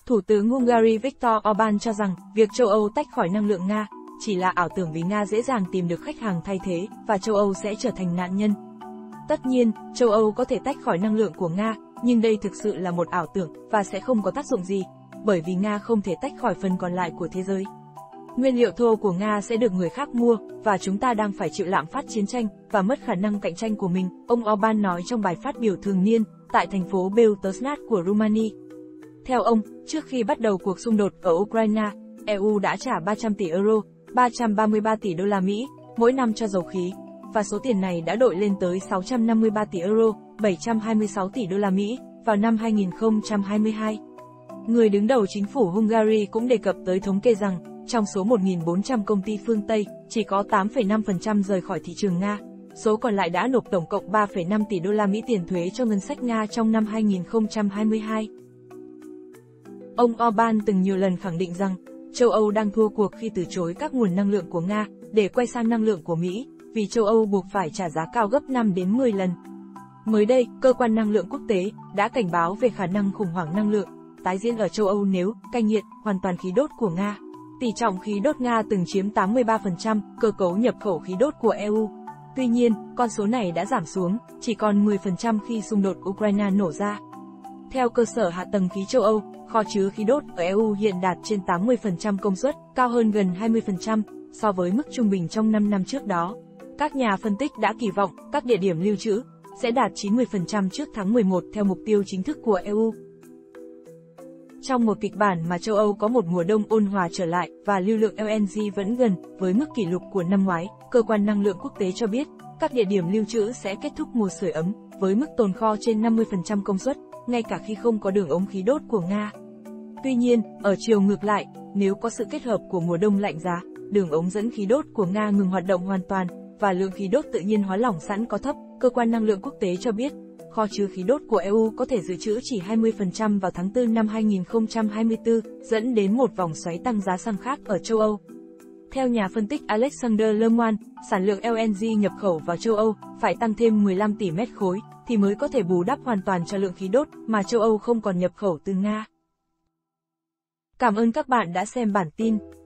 Thủ tướng Hungary Viktor Orbán cho rằng, việc châu Âu tách khỏi năng lượng Nga chỉ là ảo tưởng vì Nga dễ dàng tìm được khách hàng thay thế, và châu Âu sẽ trở thành nạn nhân. Tất nhiên, châu Âu có thể tách khỏi năng lượng của Nga, nhưng đây thực sự là một ảo tưởng, và sẽ không có tác dụng gì, bởi vì Nga không thể tách khỏi phần còn lại của thế giới. Nguyên liệu thô của Nga sẽ được người khác mua, và chúng ta đang phải chịu lạm phát chiến tranh, và mất khả năng cạnh tranh của mình, ông Orbán nói trong bài phát biểu thường niên, tại thành phố Beutășani của Romania. Theo ông, trước khi bắt đầu cuộc xung đột ở Ukraine, EU đã trả 300 tỷ euro, 333 tỷ đô la Mỹ, mỗi năm cho dầu khí, và số tiền này đã đội lên tới 653 tỷ euro, 726 tỷ đô la Mỹ, vào năm 2022. Người đứng đầu chính phủ Hungary cũng đề cập tới thống kê rằng, trong số 1.400 công ty phương Tây, chỉ có 8,5% rời khỏi thị trường Nga. Số còn lại đã nộp tổng cộng 3,5 tỷ đô la Mỹ tiền thuế cho ngân sách Nga trong năm 2022. Ông Orbán từng nhiều lần khẳng định rằng, châu Âu đang thua cuộc khi từ chối các nguồn năng lượng của Nga, để quay sang năng lượng của Mỹ, vì châu Âu buộc phải trả giá cao gấp 5 đến 10 lần. Mới đây, Cơ quan Năng lượng Quốc tế đã cảnh báo về khả năng khủng hoảng năng lượng tái diễn ở châu Âu nếu cai nghiện hoàn toàn khí đốt của Nga. Tỷ trọng khí đốt Nga từng chiếm 83% cơ cấu nhập khẩu khí đốt của EU. Tuy nhiên, con số này đã giảm xuống, chỉ còn 10% khi xung đột Ukraine nổ ra. Theo cơ sở hạ tầng khí châu Âu, kho chứa khí đốt ở EU hiện đạt trên 80% công suất, cao hơn gần 20% so với mức trung bình trong 5 năm trước đó. Các nhà phân tích đã kỳ vọng các địa điểm lưu trữ sẽ đạt 90% trước tháng 11 theo mục tiêu chính thức của EU. Trong một kịch bản mà châu Âu có một mùa đông ôn hòa trở lại và lưu lượng LNG vẫn gần với mức kỷ lục của năm ngoái, Cơ quan Năng lượng Quốc tế cho biết, các địa điểm lưu trữ sẽ kết thúc mùa sưởi ấm với mức tồn kho trên 50% công suất, ngay cả khi không có đường ống khí đốt của Nga. Tuy nhiên, ở chiều ngược lại, nếu có sự kết hợp của mùa đông lạnh giá, đường ống dẫn khí đốt của Nga ngừng hoạt động hoàn toàn, và lượng khí đốt tự nhiên hóa lỏng sẵn có thấp, Cơ quan Năng lượng Quốc tế cho biết, kho chứa khí đốt của EU có thể dự trữ chỉ 20% vào tháng 4 năm 2024, dẫn đến một vòng xoáy tăng giá xăng khác ở châu Âu. Theo nhà phân tích Alexander Lemoine, sản lượng LNG nhập khẩu vào châu Âu phải tăng thêm 15 tỷ mét khối, thì mới có thể bù đắp hoàn toàn cho lượng khí đốt mà châu Âu không còn nhập khẩu từ Nga. Cảm ơn các bạn đã xem bản tin.